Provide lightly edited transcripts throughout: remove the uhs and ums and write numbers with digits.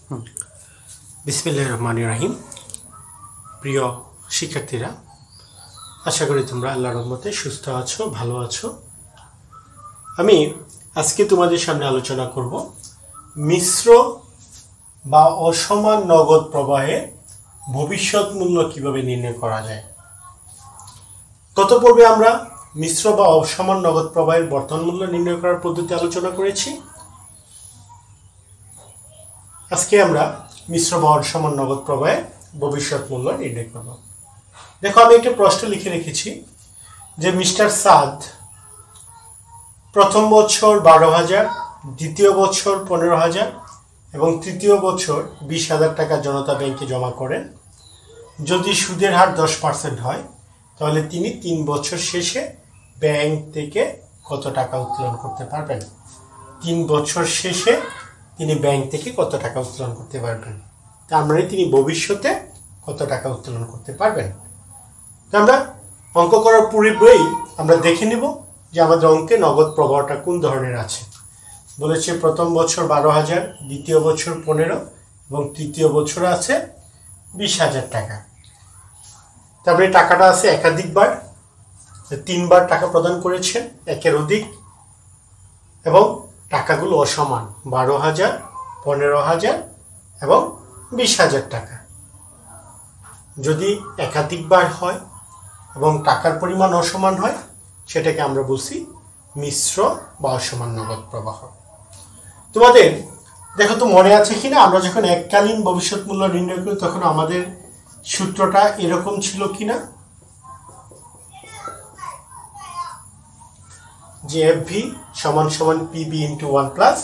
বিসমিল্লাহির রহমানির রহিম। প্রিয় শিক্ষার্থীরা, আশা করি তোমরা আল্লাহর রহমতে সুস্থ আছো, ভালো আছো। আমি আজকে তোমাদের সামনে আলোচনা করব মিশ্র বা অসমান নগদ প্রবাহে ভবিষ্যৎ মূল্য কিভাবে নির্ণয় করা যায়। গত পর্বে আমরা মিশ্র বা অসমান নগদ প্রবাহের বর্তমান মূল্য নির্ণয় করার পদ্ধতি আলোচনা করেছি। আজকে আমরা মিশ্র বা অসমান নগদ প্রবাহে ভবিষ্যৎ মূল্য নির্ণয় করব। দেখো, আমি একটা প্রশ্ন লিখে রেখেছি যে মিস্টার সাদ প্রথম বছর 12,000, দ্বিতীয় বছর 15,000 এবং তৃতীয় বছর 20,000 টাকা জনতা ব্যাংকে জমা করেন। যদি সুদের হার 10% হয় তাহলে তিনি 3 বছর শেষে ব্যাংক থেকে কত টাকা উত্তোলন করতে পারবেন। 3 বছর শেষে তিনি ব্যাংক থেকে কত টাকা উত্তোলন করতে পারবেন, তার মানে তিনি ভবিষ্যতে কত টাকা উত্তোলন করতে পারবেন। আমরা অঙ্ক করার পূর্বেই আমরা দেখে নিব যে আমাদের অঙ্কে নগদ প্রবাহটা কোন ধরনের আছে। বলেছে প্রথম বছর 12,000, দ্বিতীয় বছর 15 এবং তৃতীয় বছর আছে 20,000 টাকা। তারপরে টাকাটা আছে একাধিকবার, 3 বার টাকা প্রদান করেছেন, একের অধিক, এবং টাকাগুলো অসমান, 12,000, 15,000 এবং 20,000 টাকা। যদি একাধিকবার হয় এবং টাকার পরিমাণ অসমান হয় সেটাকে আমরা বলছি মিশ্র বা অসমান নগদ প্রবাহ। তোমাদের দেখো তো মনে আছে কিনা, আমরা যখন এককালীন ভবিষ্যৎ মূল্য নির্ণয় করি তখন আমাদের সূত্রটা এরকম ছিল কিনা, যে FV সমান সমান PB × 1 +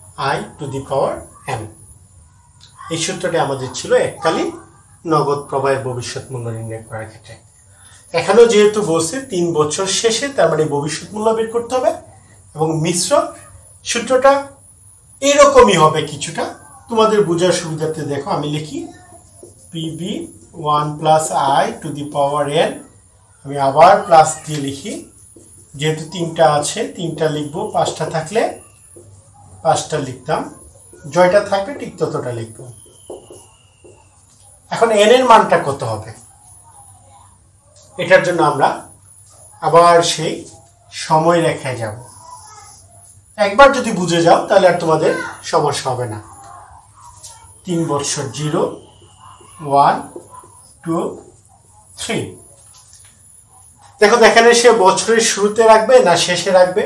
I⁴ এই সূত্রটি আমাদের ছিল এককালীন নগদ প্রবাহের ভবিষ্যৎ মূল্য নির্ণয় করার ক্ষেত্রে। এখানেও যেহেতু বলছে 3 বছর শেষে, তার মানে ভবিষ্যৎ মূল্য বের করতে হবে, এবং মিশ্র সূত্রটা এরকমই হবে কিছুটা। তোমাদের বোঝার সুবিধার্থে দেখো আমি লিখি PB 1 + I⁴ আমি আবার প্লাস দিয়ে লিখি, যেহেতু 3টা আছে 3টা লিখবো, 5টা থাকলে 5টা লিখতাম, জয়টা থাকবে ঠিক ততটা লিখবো। এখন n এর মানটা কত হবে, এটার জন্য আমরা আবার সেই সময় রেখায় যাব। একবার যদি বুঝে যাও তাহলে আর তোমাদের সমস্যা হবে না। 3 বছর 0, 1, 2, 3। দেখো এখানে সে বছরের শুরুতে রাখবে না শেষে রাখবে,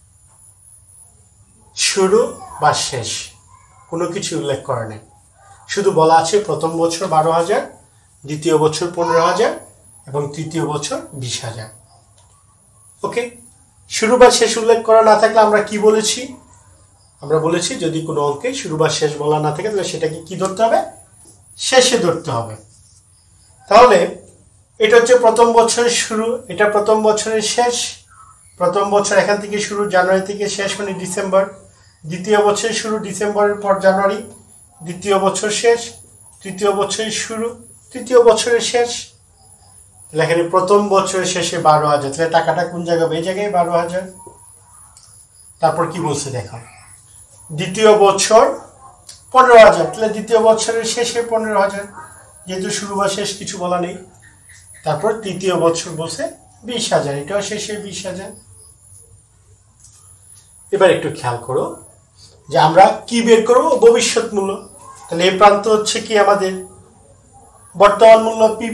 শুরু বা শেষ কোনো কিছু উল্লেখ করা নেই, শুধু বলা আছে প্রথম বছর 12,000, দ্বিতীয় বছর 15,000 এবং তৃতীয় বছর 20,000। ওকে, শুরু বা শেষ উল্লেখ করা না থাকলে আমরা কি বলেছি, আমরা বলেছি যদি কোনো অঙ্কে শুরু বা শেষ বলা না থাকে তাহলে সেটাকে কি ধরতে হবে, শেষে ধরতে হবে। তাহলে এটা হচ্ছে প্রথম বছরের শুরু, এটা প্রথম বছরের শেষ। প্রথম বছর এখান থেকে শুরু, জানুয়ারি থেকে শেষ মানে ডিসেম্বর। দ্বিতীয় বছরের শুরু ডিসেম্বরের পর জানুয়ারি, দ্বিতীয় বছর শেষ, তৃতীয় বছরের শুরু, তৃতীয় বছরের শেষ। তাহলে এখানে প্রথম বছরের শেষে 12,000, তাহলে টাকাটা কোন জায়গায় হবে, এই জায়গায় 12,000। তারপর কি বলছে দেখো, দ্বিতীয় বছর 15,000, তাহলে দ্বিতীয় বছরের শেষে 15,000, যেহেতু শুরু বা শেষ কিছু বলা নেই। তারপর তৃতীয় বছর বলছে 20,000, এটাও শেষে 20,000। এবার একটু খেয়াল করো যে আমরা কি বের করব, ভবিষ্যৎ মূল্য। তাহলে এই প্রান্ত হচ্ছে কি আমাদের বর্তমান মূল্য PB,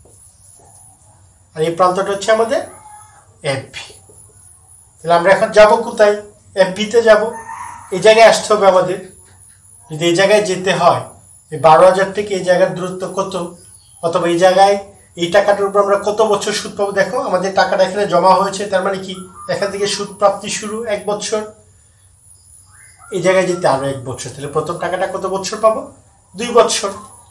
আর এই প্রান্তটা হচ্ছে আমাদের FV। তাহলে আমরা এখন যাব কোথায়, FV তে যাব। এই জায়গায় আসতে হবে আমাদের। যদি এই জায়গায় যেতে হয়, এই 12,000 থেকে এই জায়গার দূরত্ব কত, অথবা এই জায়গায় এই টাকাটার উপর আমরা কত বছর সুদ পাবো। দেখো আমাদের টাকাটা এখানে জমা হয়েছে, তার মানে কি এখান থেকে সুদ প্রাপ্তি শুরু 1 বছর, এই জায়গায় যেতে আরো 1 বছর, তাহলে প্রথম টাকাটা কত বছর পাবো, 2 বছর।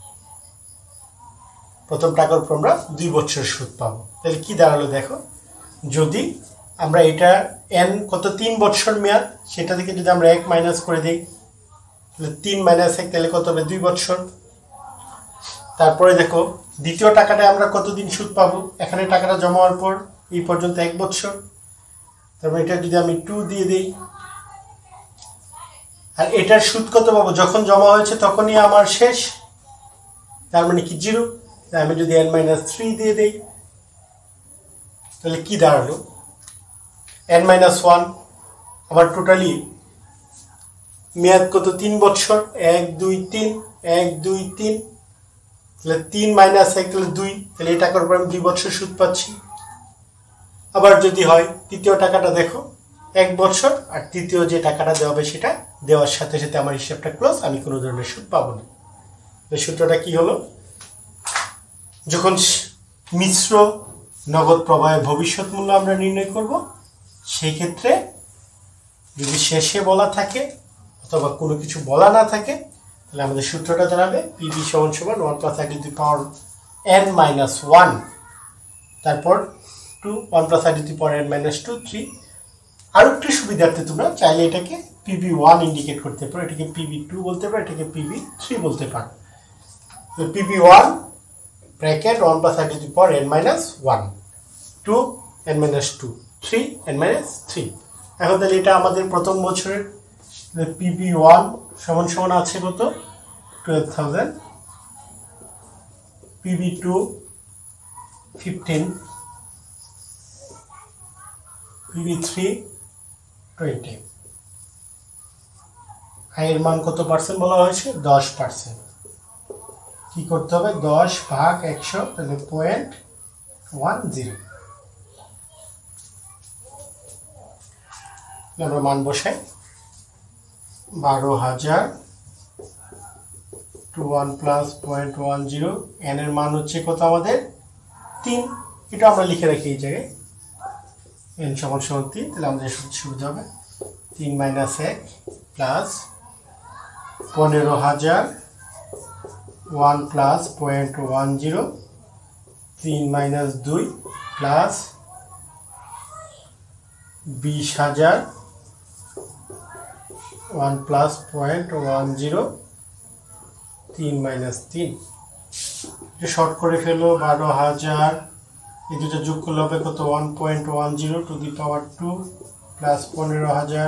প্রথম টাকার উপর আমরা 2 বছর সুদ পাবো। তাহলে কি দাঁড়ালো দেখো, যদি আমরা এটা n কত 3 বছর মেয়াদ, সেটা থেকে যদি আমরা 1 মাইনাস করে দিই তাহলে 3 - 1 তাহলে কত হবে, 2 বছর। তারপরে দেখো দ্বিতীয় টাকাটা আমরা কতদিন সুদ পাবো, এখানে টাকাটা জমা হওয়ার পর এই পর্যন্ত 1 বছর। তারপর এটা যদি আমি 2 দিয়ে দিই আর এটার সুদ কত পাবো? যখন জমা হয়েছে তখনই আমার শেষ, তার মানে কি 0। আমি যদি n-3 দিয়ে দেই তাহলে কি দাঁড়ালো? n-1 আমার টোটালি মেয়াদ কত? 3 বছর। 1 2 3 1 2 3, তাহলে 3 - 1 তাহলে 2, তাহলে এই টাকার উপর আমি 2 বছর সুদ পাচ্ছি। আবার যদি হয় তৃতীয় টাকাটা দেখো 1 বছর, আর তৃতীয় যে টাকাটা দেওয়া হবে সেটা দেওয়ার সাথে সাথে আমার হিসাবটা ক্লোজ, আমি কোনো ধরনের সুদ পাবো না। এই সূত্রটা কি হলো? যখন মিশ্র নগদ প্রবাহের ভবিষ্যৎ মূল্য আমরা নির্ণয় করব, সেই ক্ষেত্রে যদি শেষে বলা থাকে অথবা কোনো কিছু বলা না থাকে, তাহলে আমাদের সূত্রটা দাঁড়াবে PV = 1 + n-1, তারপর 2 1 + n-2 3। আরো একটু সুবিধার্থে তোমরা চাইলে এটাকে PV1 ইন্ডিকেট করতে পারো, এটাকে PV2 বলতে পারো, এটাকে PV3 বলতে পারো। তো PV1 bracket 1 + n-1, 2 n-2, 3 n-3। এখন তাহলে এটা আমাদের প্রথম বছরের PV1 সমান আছে কত? 12,000, PV2 15, PV3 20। আয়ের মান কত পার্সেন্ট বলা হয়েছে? 10%। কি করতে হবে? 10/100, তাহলে 0.10। আমরা মান বসাই 12,000 to 1 + 0.10, n এর মান হচ্ছে কত আমাদের? 3। এটা আমরা লিখে রাখি এই জায়গায়, n = 3, তাহলে আমাদের সুবিধা হবে 3 - 1 প্লাস 15,000 1 + 0.10, 3 - 2 প্লাস 20,000 1 + 0.10, 3 - 3। এটা শর্ট করে ফেলো 12,000, এই দুটো যোগ করলে হবে কত? 1.10 to the power 2 প্লাস 15,000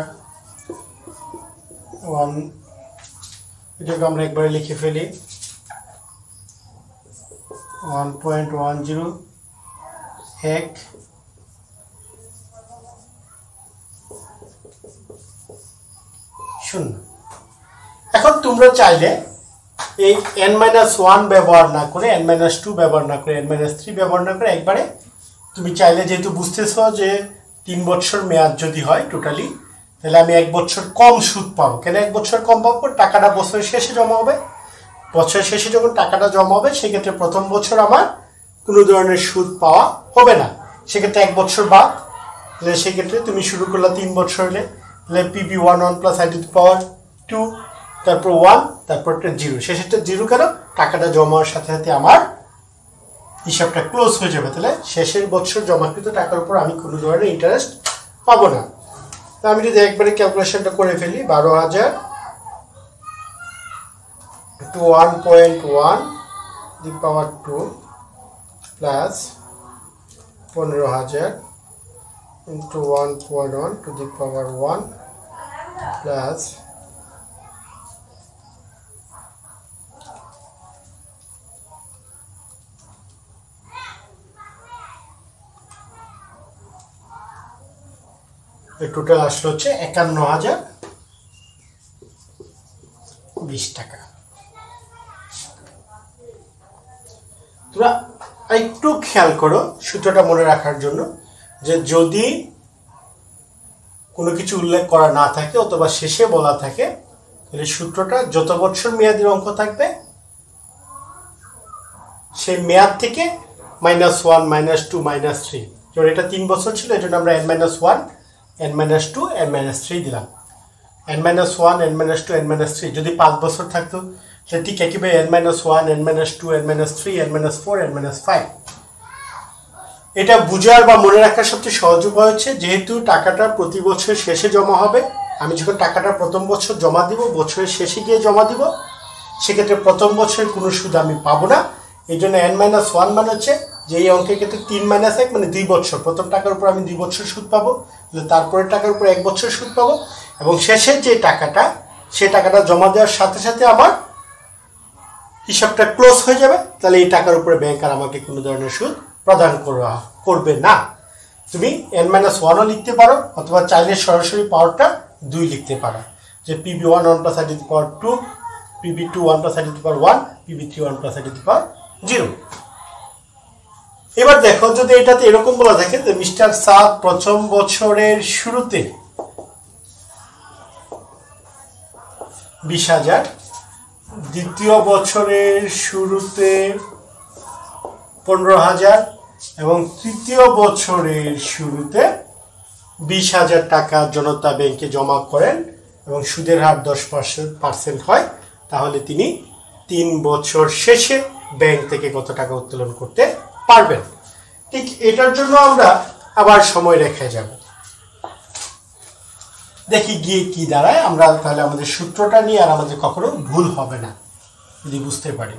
1, এটাকে আমরা একবারে লিখে ফেলি 1.10 1 0। এখন তোমরা চাইলে এই n-1 ব্যবহার না করে, n-2 ব্যবহার না করে, n-3 ব্যবহার না করে, একবারে তুমি চাইলে, যেহেতু বুঝতেছো যে 3 বছর মেয়াদ যদি হয় টোটালি, তাহলে আমি 1 বছর কম সুদ পাবো। কেন 1 বছর কম পাবো? টাকাটা বছরের শেষে জমা হবে। বছরের শেষে যখন টাকাটা জমা হবে, সেক্ষেত্রে প্রথম বছর আমার কোনো ধরনের সুদ পাওয়া হবে না, সেক্ষেত্রে 1 বছর বাদ। তাহলে সেক্ষেত্রে তুমি শুরু করলে 3 বছর হলে, তাহলে PV1 1 + i², তারপর 1, তারপর 0, শেষেরটা 0। কেন? টাকাটা জমার সাথে সাথে আমার হিসাবটা ক্লোজ হয়ে যাবে, তাহলে শেষের বছর জমাকৃত টাকার উপর আমি কোনো ধরনের ইন্টারেস্ট পাবো না। তো আমি যদি একবারে ক্যালকুলেশনটা করে ফেলি, 12,000 to 1.1 the power 2 plus 15,000 into 1.1 to the power 1 plus total আসলে হচ্ছে 51,020 টাকা। তোমরা একটু খেয়াল করো সূত্রটা মনে রাখার জন্য, যে যদি কোনো কিছু উল্লেখ করা না থাকে অথবা শেষে বলা থাকে, তাহলে সূত্রটা যত বছর মেয়াদের অঙ্ক থাকবে সেই মেয়াদ থেকে -1 -2 -3, যেমন এটা 3 বছর ছিল, এই জন্য আমরা n-1 n-2 n-3 দিলাম। n-1 n-2 n-3 যদি 5 বছর থাকতো, সে ঠিক একইভাবে n-1 n-2 n-3 n-4 n-5। এটা বুঝার বা মনে রাখার সবচেয়ে সহজ উপায় হচ্ছে, যেহেতু টাকাটা প্রতি বছর শেষে জমা হবে, আমি যখন টাকাটা প্রথম বছর জমা দিব, বছরের শেষে গিয়ে জমা দিব, সেক্ষেত্রে প্রথম বছরের কোনো সুদ আমি পাবো না। এই জন্য n-1 মানে হচ্ছে যে এই অঙ্কের ক্ষেত্রে 3 - 1 মানে 2 বছর, প্রথম টাকার উপর আমি 2 বছর সুদ পাবো, তারপরের টাকার উপর 1 বছর সুদ পাবো, এবং শেষের যে টাকাটা সেই টাকাটা জমা দেওয়ার সাথে সাথে আমার হিসাবটা ক্লোজ হয়ে যাবে, তাহলে এই টাকার উপরে ব্যাংক আর আমাকে কোনো ধরনের সুদ প্রদান করবে না। তুমি n-1ও লিখতে পারো, অথবা চাইলে সরাসরি পাওয়ারটা 2 লিখতে পারো, যে PB1 1 + i⁻², PB2 1 + i⁻1, PB3 1 + i⁻0। এবার দেখো, যদি এটাতে এরকম বলা থাকে যে মিস্টার সাদ প্রথম বছরের শুরুতে 20,000, দ্বিতীয় বছরের শুরুতে 15,000 এবং তৃতীয় বছরের শুরুতে 20,000 টাকা জনতা ব্যাংকে জমা করেন এবং সুদের হার 10% হয়, তাহলে তিনি 3 বছর শেষে ব্যাংক থেকে কত টাকা উত্তোলন করতে পারবেন। ঠিক এটার জন্য আমরা আবার সময় রেখে যাব, দেখি গিয়ে কি দাঁড়ায়। আমরা তাহলে আমাদের সূত্রটা নিয়ে আর আমাদের কখনো ভুল হবে না যদি বুঝতে পারি।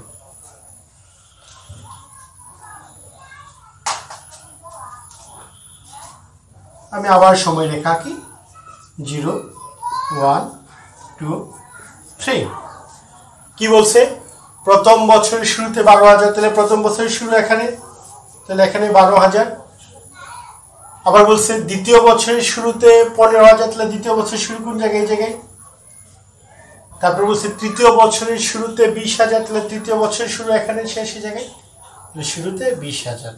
আমি আবার সময় রেখা আঁকি, 0 1 2 3। কি বলছে? প্রথম বছরের শুরুতে 12,000, তাহলে প্রথম বছরের শুরু এখানে, তাহলে এখানে 12,000। আবার বলছে দ্বিতীয় বছরের শুরুতে 15,000, তাহলে দ্বিতীয় বছরের শুরু কোন জায়গায়? এই জায়গায়। তারপর বলছে তৃতীয় বছরের শুরুতে 20,000, তাহলে তৃতীয় বছরের শুরু এখানে, শেষ জায়গায়, শুরুতে 20,000।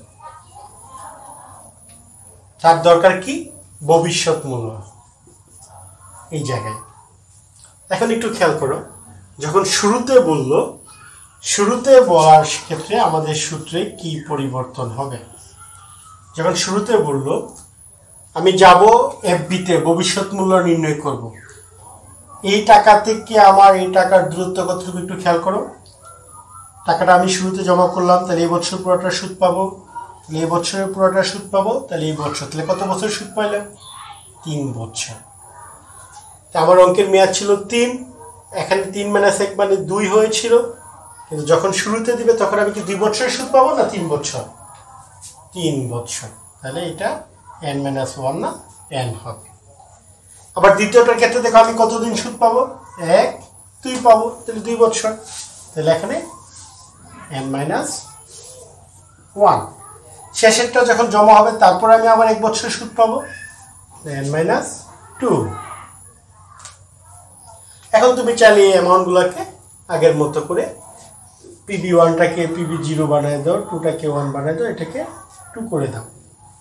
তার দরকার কি? ভবিষ্যৎ মূল্য এই জায়গায়। এখন একটু খেয়াল করো, যখন শুরুতে বললো, শুরুতে বলার ক্ষেত্রে আমাদের সূত্রে কি পরিবর্তন হবে? যখন শুরুতে বললো আমি যাব এফবিতে ভবিষ্যৎ মূল্য নির্ণয় করব, এই টাকা থেকে আমার এই টাকার দূরত্ব কতটুকু একটু খেয়াল করো। টাকাটা আমি শুরুতে জমা করলাম, তাহলে এই বছর পুরোটা সুদ পাবো, তাহলে এই বছরের পুরোটা সুদ পাবো, তাহলে এই বছর, তাহলে কত বছর সুদ পাইলাম? 3 বছর। তা আমার অঙ্কের মেয়াদ ছিল 3, এখানে 3 - 1 মানে 2 হয়েছিল, কিন্তু যখন শুরুতে দিবে তখন আমি কি 2 বছরের সুদ পাবো না 3 বছর? 3 বছর। তাহলে এটা n-1 না n হবে। আবার দ্বিতীয়টার ক্ষেত্রে দেখো আমি কতদিন সুদ পাবো? 1 2 পাবো, তাহলে 2 বছর। তাহলে এখানে n-1। শেষেরটা যখন জমা হবে তারপর আমি আবার 1 বছর সুদ পাবো, n-2। এখন তুমি চাইলে এই অ্যামাউন্টগুলোকে আগের মতো করে PB1টাকে PB0 বানায় দাও, 2টাকে 1 বানায় দাও, এটাকে 2 করে দাও,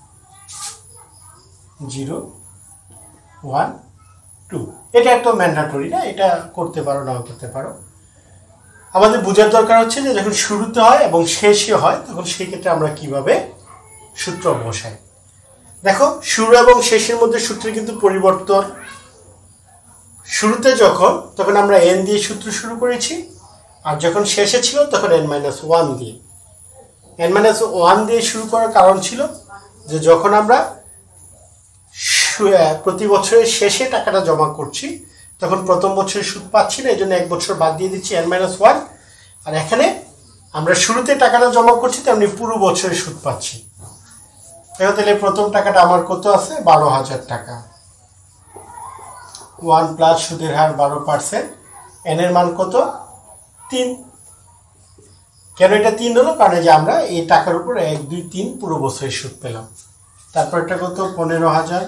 0 1 2। এটা একটা ম্যান্ডেটরি না, এটা করতে পারো নাও করতে পারো। আমাদের বোঝার দরকার হচ্ছে যে যখন শুরুতে হয় এবং শেষে হয় তখন সেই ক্ষেত্রে আমরা কিভাবে সূত্র বসাই। দেখো, শুরু এবং শেষের মধ্যে সূত্রে কিন্তু পরিবর্তন। শুরুতে যখন, তখন আমরা n দিয়ে সূত্র শুরু করেছি, আর যখন শেষে ছিল তখন n-1 দিয়ে। n-1 দিয়ে শুরু করার কারণ ছিল যে যখন আমরা প্রতি বছরের শেষে টাকাটা জমা করছি তখন প্রথম বছরের সুদ পাচ্ছি না, এই জন্য 1 বছর বাদ দিয়ে দিচ্ছি n-1। আর এখানে আমরা শুরুতে টাকাটা জমা করছি, তেমনি পুরো বছরের সুদ পাচ্ছি। তাহলে প্রথম টাকাটা আমার কত আছে? 12,000 টাকা। 1 প্লাস সুদের হার 12%, n এর মান কত? 3। কেন এটা 3 হলো? কারণ যে আমরা এই টাকার উপর 1 2 3 পুরো বছরের সুদ পেলাম। তারপর এটা কত? 15,000,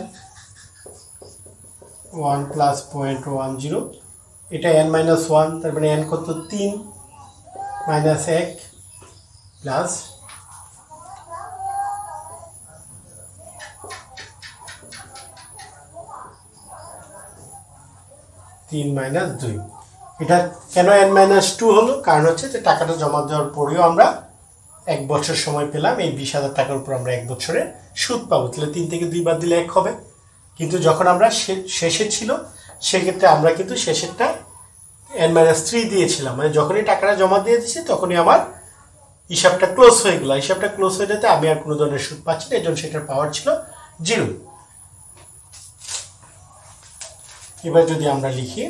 1 প্লাস 0.10, এটা n-1, তার মানে n কত? 3 মাইনাস 1 প্লাস 3 মাইনাস 2। এটা কেন n-2 হলো? কারণ হচ্ছে যে টাকাটা জমা দেওয়ার পরেও আমরা 1 বছর সময় পেলাম, এই 20,000 টাকার উপর আমরা 1 বছরে সুদ পাবো, তাহলে 3 থেকে 2 বাদ দিলে 1 হবে। কিন্তু যখন আমরা শেষে ছিল সেক্ষেত্রে আমরা কিন্তু শেষেরটা n-3 দিয়েছিলাম, মানে যখনই টাকাটা জমা দিয়ে দিচ্ছি তখনই আমার হিসাবটা ক্লোজ হয়ে গেল। হিসাবটা ক্লোজ হয়ে যেতে আমি আর কোনো ধরনের সুদ পাচ্ছি না, এই জন্য সেটার পাওয়ার ছিল 0। এবার যদি আমরা লিখি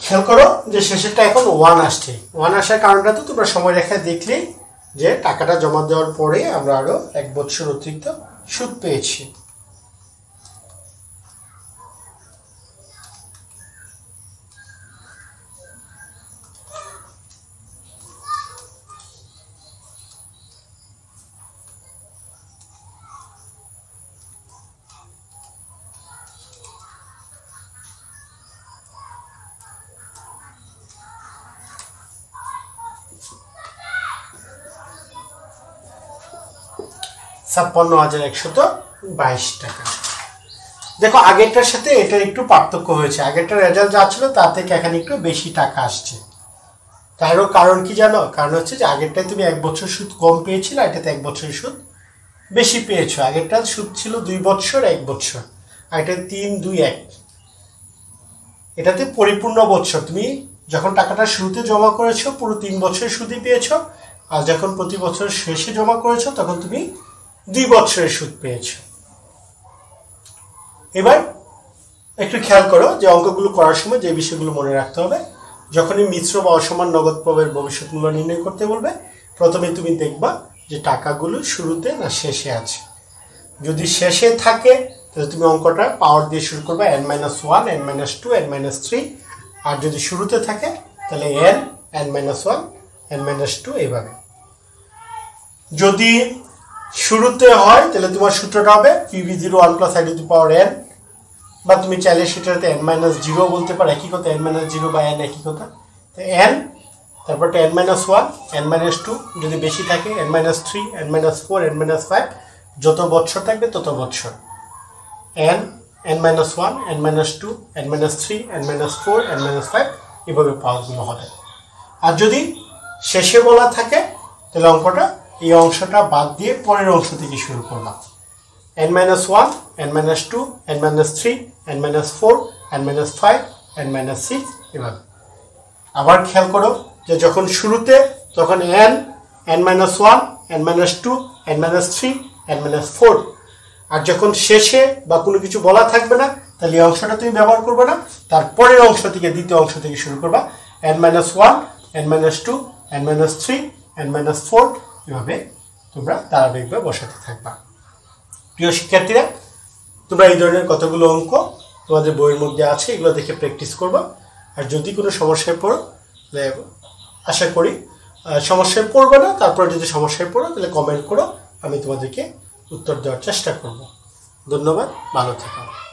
খেয়াল করো যে শেষেরটা এখন 1 আসছে। 1 আসার কারণটা তো তোমরা সময় রেখায় দেখলেই যে টাকাটা জমা দেওয়ার পরে আমরা আরো 1 বছর অতিরিক্ত সুদ পেয়েছি। টাকা। দেখো আগেরটার সাথে এটার একটু পার্থক্য হয়েছে, আগেরটার রেজাল্ট যা ছিল তার থেকে এখানে একটু বেশি টাকা আসছে। তারও কারণ কি জানো? কারণ হচ্ছে যে আগেরটায় তুমি 1 বছর সুদ কম পেয়েছিলে, এটাতে 1 বছরের সুদ বেশি পেয়েছো। আগেরটার সুদ ছিল 2 বছর 1 বছর, আর এটা 3, 2, 1। এটাতে পরিপূর্ণ বছর, তুমি যখন টাকাটা শুরুতে জমা করেছো পুরো 3 বছরের সুদই পেয়েছো, আর যখন প্রতি বছর শেষে জমা করেছো তখন তুমি 2 বছরের সুদ পেয়েছো। এবার একটু খেয়াল করো যে অঙ্কগুলো করার সময় যে বিষয়গুলো মনে রাখতে হবে। যখনই মিশ্র বা অসমান নগদ প্রবাহের ভবিষ্যৎ মূল্য নির্ণয় করতে বলবে, প্রথমে তুমি দেখবা যে টাকাগুলো শুরুতে না শেষে আছে। যদি শেষে থাকে তাহলে তুমি অঙ্কটা পাওয়ার দিয়ে শুরু করবে, n-1, n-2, n-3। আর যদি শুরুতে থাকে তাহলে n-1, n-2 এইভাবে। যদি শুরুতে হয় তাহলে তোমার সূত্রটা হবে pv01 + i two power n, বা তুমি চাইলে সেটাতে n-0 বলতে পারো, একই কথা, n-0 বা n একই কথা। তো n, তারপর n-1, n-2, যদি বেশি থাকে n-3, n-4, n-5, যত বছর থাকবে তত বছর n, n-1, n-2, n-3, n-4, n-5 এভাবে পাওয়ারগুলো হবে। আর যদি শেষে বলা থাকে তাহলে অঙ্কটা এই অংশটা বাদ দিয়ে পরের অংশ থেকে শুরু করলাম, n-1, n-2, n-3, n-4, n-5, n-6 এভাবে। আবার খেয়াল করো যে যখন শুরুতে তখন n, n-1, n-2, n-3, n-4, আর যখন শেষে বা কোনো কিছু বলা থাকবে না তাহলে এই অংশটা তুমি ব্যবহার করবে না, তারপরের অংশ থেকে দ্বিতীয় অংশ থেকে শুরু করবা, n-1, n-2, n-3, n-4 এভাবে তোমরা ধারাবাহিকভাবে বসাতে থাকবা। প্রিয় শিক্ষার্থীরা, তোমরা এই ধরনের কতগুলো অঙ্ক তোমাদের বইয়ের মধ্যে আছে, এগুলো দেখে প্র্যাকটিস করবা। আর যদি কোনো সমস্যায় পড়ো তাহলে আশা করি সমস্যায় পড়বে না, তারপর যদি সমস্যায় পড়ো তাহলে কমেন্ট করো, আমি তোমাদেরকে উত্তর দেওয়ার চেষ্টা করব। ধন্যবাদ, ভালো থেকো।